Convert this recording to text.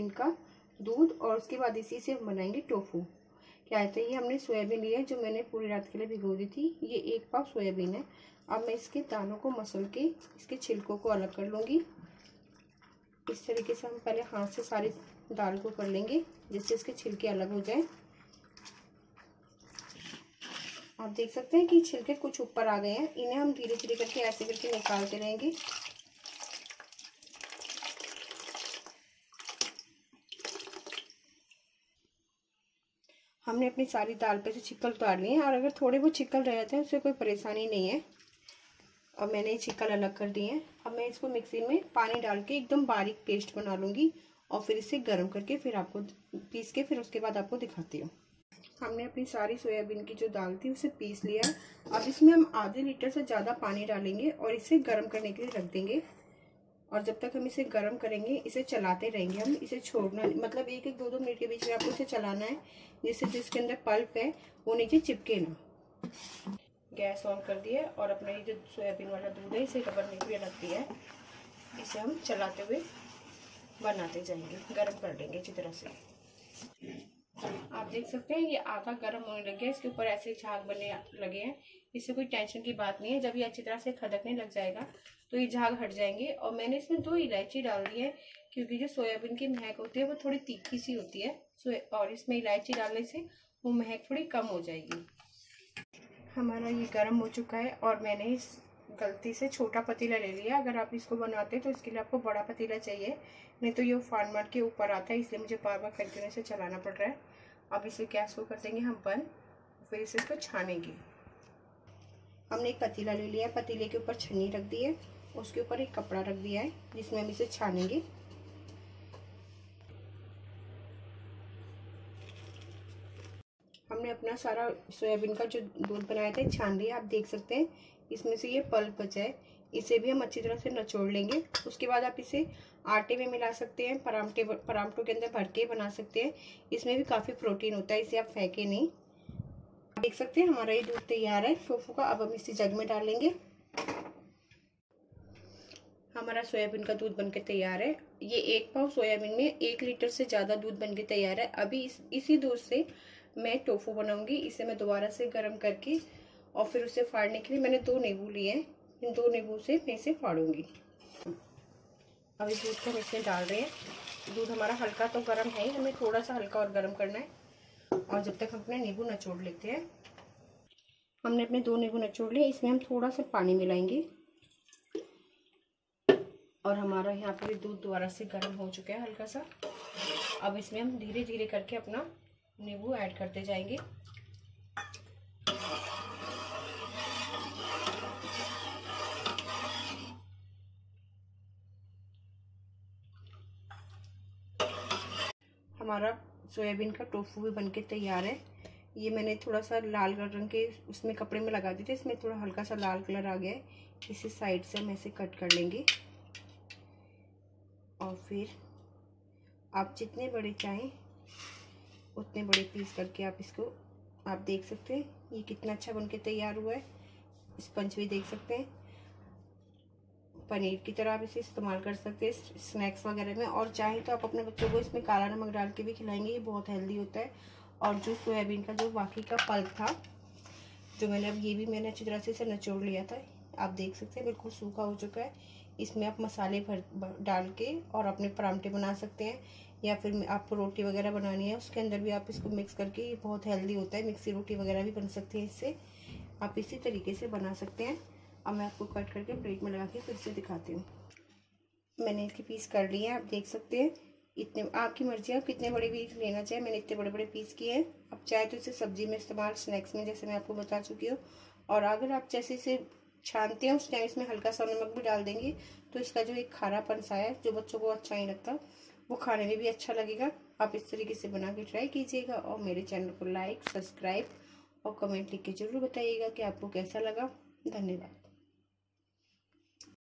का दूध और उसके बाद इसी से हम बनाएंगे टोफू। क्या है, तो ये हमने सोयाबीन लिया है जो मैंने पूरी रात के लिए भिगो दी थी। ये 1 पाव सोयाबीन है। अब मैं इसके दानों को मसल के इसके छिलकों को अलग कर लूँगी। इस तरीके से हम पहले हाथ से सारी दाल को कर लेंगे जिससे इसके छिलके अलग हो जाएं। आप देख सकते हैं कि छिलके कुछ ऊपर आ गए हैं। इन्हें हम धीरे धीरे करके ऐसे करके निकालते रहेंगे। हमने अपनी सारी दाल पे से छिक्कल उतार लिए हैं और अगर थोड़े बहुत छिक्कल रह जाते हैं उससे कोई परेशानी नहीं है। अब मैंने ये छिक्कल अलग कर दिए हैं। अब मैं इसको मिक्सी में पानी डाल के एकदम बारीक पेस्ट बना लूँगी और फिर इसे गर्म करके फिर आपको पीस के फिर उसके बाद आपको दिखाती हूँ। हमने अपनी सारी सोयाबीन की जो दाल थी उसे पीस लिया है। अब इसमें हम आधे लीटर से ज़्यादा पानी डालेंगे और इसे गर्म करने के लिए रख देंगे। और जब तक हम इसे गर्म करेंगे इसे चलाते रहेंगे। हम इसे छोड़ना मतलब 1-1, 2-2 मिनट के बीच में आपको इसे चलाना है जिससे जिसके अंदर पल्प है वो नीचे चिपके ना। गैस ऑन कर दिया और अपना ये जो सोयाबीन वाला दूध है इसे बनने के लिए रख दिया है। इसे हम चलाते हुए बनाते जाएंगे, गर्म कर लेंगे अच्छी तरह से। आप देख सकते हैं ये आधा गर्म होने लग गया। इसके ऊपर ऐसे झाग बनने लगे हैं। इससे कोई टेंशन की बात नहीं है। जब ये अच्छी तरह से खदकने लग जाएगा तो ये झाग हट जाएंगे। और मैंने इसमें 2 इलायची डाल दी है क्योंकि जो सोयाबीन की महक होती है वो थोड़ी तीखी सी होती है। और इसमें इलायची डालने से वो महक थोड़ी कम हो जाएगी। हमारा ये गर्म हो चुका है और मैंने इस गलती से छोटा पतीला ले लिया। अगर आप इसको बनाते हैं तो इसके लिए आपको बड़ा पतीला चाहिए, नहीं तो ये फान मार के ऊपर आता है, इसलिए मुझे बार बार कंटिन्यू से चलाना पड़ रहा है। अब इसे गैस को कर देंगे हम बंद, फिर इसे इसको छानेंगे। हमने एक पतीला ले लिया है, पतीले के ऊपर छन्नी रख दी है, उसके ऊपर एक कपड़ा रख दिया है जिसमें हम इसे छानेंगे। हमने अपना सारा सोयाबीन का जो दूध बनाया था छान लिया। आप देख सकते हैं इसमें से ये पल्प बचा है, इसे भी हम अच्छी तरह से निचोड़ लेंगे। उसके बाद आप इसे आटे में मिला सकते हैं, परांठों के अंदर भर के बना सकते हैं। इसमें भी काफ़ी प्रोटीन होता है, इसे आप फेंके नहीं। देख सकते हैं हमारा ये दूध तैयार है टोफू का। अब हम इसे जग में डालेंगे। हमारा सोयाबीन का दूध बनके तैयार है। ये 1 पाव सोयाबीन में 1 लीटर से ज़्यादा दूध बनके तैयार है। अभी इसी दूध से मैं टोफू बनाऊंगी। इसे मैं दोबारा से गर्म करके और फिर उसे फाड़ने के लिए मैंने 2 नींबू लिए हैं। इन 2 नींबू से मैं इसे फाड़ूंगी। अब इस दूध को हम इसमें डाल रहे हैं। दूध हमारा हल्का तो गर्म है ही, हमें थोड़ा सा हल्का और गर्म करना है। और जब तक हम अपने नींबू निचोड़ लेते हैं। हमने अपने 2 नींबू निचोड़ लिए, इसमें हम थोड़ा सा पानी मिलाएंगे। और हमारा यहाँ पे दूध दोबारा से गर्म हो चुका है हल्का सा। अब इसमें हम धीरे धीरे करके अपना नींबू ऐड करते जाएंगे। हमारा सोयाबीन का टोफू भी बनके तैयार है। ये मैंने थोड़ा सा लाल रंग के उसमें कपड़े में लगा दिए थे, इसमें थोड़ा हल्का सा लाल कलर आ गया है। इसे साइड से हम ऐसे कट कर लेंगे और फिर आप जितने बड़े चाहें उतने बड़े पीस करके आप इसको आप देख सकते हैं ये कितना अच्छा बनके तैयार हुआ है। स्पंज भी देख सकते हैं। पनीर की तरह आप इसे इस्तेमाल कर सकते हैं स्नैक्स वगैरह में। और चाहे तो आप अपने बच्चों को इसमें काला नमक डाल के भी खिलाएंगे, ये बहुत हेल्दी होता है। और जो सोयाबीन का जो बाकी का पल्प था जो मैंने अब ये भी मैंने अच्छी तरह से इसे निचोड़ लिया था। आप देख सकते हैं बिल्कुल सूखा हो चुका है। इसमें आप मसाले डाल के और अपने परांठे बना सकते हैं, या फिर आपको रोटी वगैरह बनानी है उसके अंदर भी आप इसको मिक्स करके, ये बहुत हेल्दी होता है। मिक्सी रोटी वगैरह भी बन सकती है इससे, आप इसी तरीके से बना सकते हैं। अब मैं आपको कट करके प्लेट में लगा के फिर से दिखाती हूँ। मैंने इसके पीस कर लिए हैं, आप देख सकते हैं। इतने आपकी मर्जी है आप कितने बड़े पीस लेना चाहें। मैंने इतने बड़े बड़े पीस किए हैं। आप चाहे तो इसे सब्जी में इस्तेमाल, स्नैक्स में, जैसे मैं आपको बता चुकी हूँ। और अगर आप जैसे इसे छानते हैं उस टाइम इसमें हल्का सा नमक भी डाल देंगे तो इसका जो एक खारापन सा है जो बच्चों को अच्छा नहीं लगता वो खाने में भी अच्छा लगेगा। आप इस तरीके से बना के ट्राई कीजिएगा और मेरे चैनल को लाइक, सब्सक्राइब और कमेंट लिख के जरूर बताइएगा कि आपको कैसा लगा। धन्यवाद।